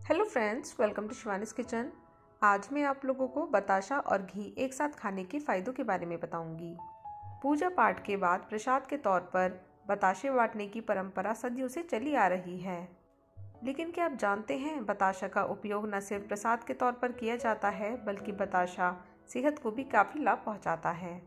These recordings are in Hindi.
Hello friends, welcome to Shivani's kitchen. आज मैं आप लोगों को बताशा और घी एक साथ खाने के फ़ायदों के बारे में बताऊंगी। पूजा पाठ के बाद प्रसाद के तौर पर बताशे बांटने की परंपरा सदियों से चली आ रही है। लेकिन क्या आप जानते हैं, बताशा का उपयोग न सिर्फ प्रसाद के तौर पर किया जाता है बल्कि बताशा सेहत को भी काफ़ी लाभ पहुँचाता है।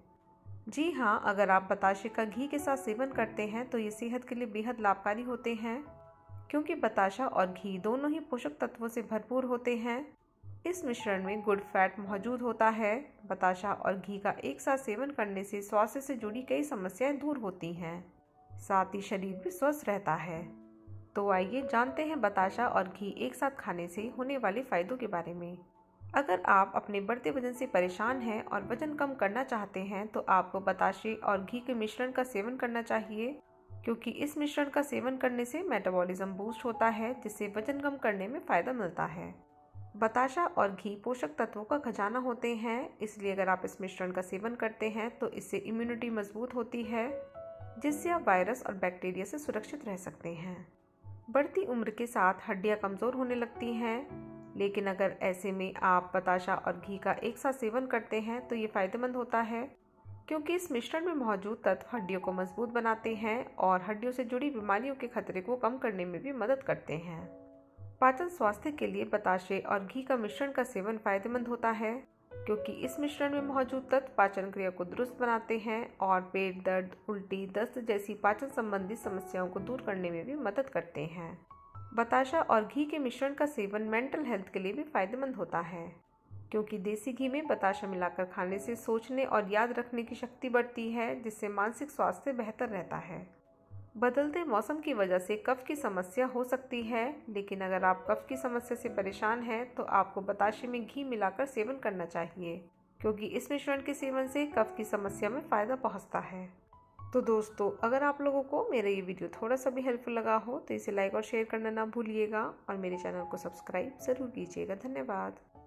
जी हाँ, अगर आप बताशे का घी के साथ सेवन करते हैं तो ये सेहत के लिए बेहद लाभकारी होते हैं, क्योंकि बताशा और घी दोनों ही पोषक तत्वों से भरपूर होते हैं। इस मिश्रण में गुड फैट मौजूद होता है। बताशा और घी का एक साथ सेवन करने से स्वास्थ्य से जुड़ी कई समस्याएं दूर होती हैं, साथ ही शरीर भी स्वस्थ रहता है। तो आइए जानते हैं बताशा और घी एक साथ खाने से होने वाले फायदों के बारे में। अगर आप अपने बढ़ते वजन से परेशान हैं और वजन कम करना चाहते हैं तो आपको बताशे और घी के मिश्रण का सेवन करना चाहिए, क्योंकि इस मिश्रण का सेवन करने से मेटाबॉलिज्म बूस्ट होता है, जिससे वजन कम करने में फ़ायदा मिलता है। बताशा और घी पोषक तत्वों का खजाना होते हैं, इसलिए अगर आप इस मिश्रण का सेवन करते हैं तो इससे इम्यूनिटी मजबूत होती है, जिससे आप वायरस और बैक्टीरिया से सुरक्षित रह सकते हैं। बढ़ती उम्र के साथ हड्डियां कमज़ोर होने लगती हैं, लेकिन अगर ऐसे में आप बताशा और घी का एक साथ सेवन करते हैं तो ये फ़ायदेमंद होता है, क्योंकि इस मिश्रण में मौजूद तत्व हड्डियों को मजबूत बनाते हैं और हड्डियों से जुड़ी बीमारियों के खतरे को कम करने में भी मदद करते हैं। पाचन स्वास्थ्य के लिए बताशे और घी का मिश्रण का सेवन फायदेमंद होता है, क्योंकि इस मिश्रण में मौजूद तत्व पाचन क्रिया को दुरुस्त बनाते हैं और पेट दर्द, उल्टी, दस्त जैसी पाचन संबंधी समस्याओं को दूर करने में भी मदद करते हैं। बताशा और घी के मिश्रण का सेवन मेंटल हेल्थ के लिए भी फायदेमंद होता है, क्योंकि देसी घी में बताशा मिलाकर खाने से सोचने और याद रखने की शक्ति बढ़ती है, जिससे मानसिक स्वास्थ्य बेहतर रहता है। बदलते मौसम की वजह से कफ की समस्या हो सकती है, लेकिन अगर आप कफ की समस्या से परेशान हैं तो आपको बताशे में घी मिलाकर सेवन करना चाहिए, क्योंकि इस मिश्रण के सेवन से कफ की समस्या में फ़ायदा पहुंचता है। तो दोस्तों, अगर आप लोगों को मेरा ये वीडियो थोड़ा सा भी हेल्पफुल लगा हो तो इसे लाइक और शेयर करना ना भूलिएगा और मेरे चैनल को सब्सक्राइब ज़रूर कीजिएगा। धन्यवाद।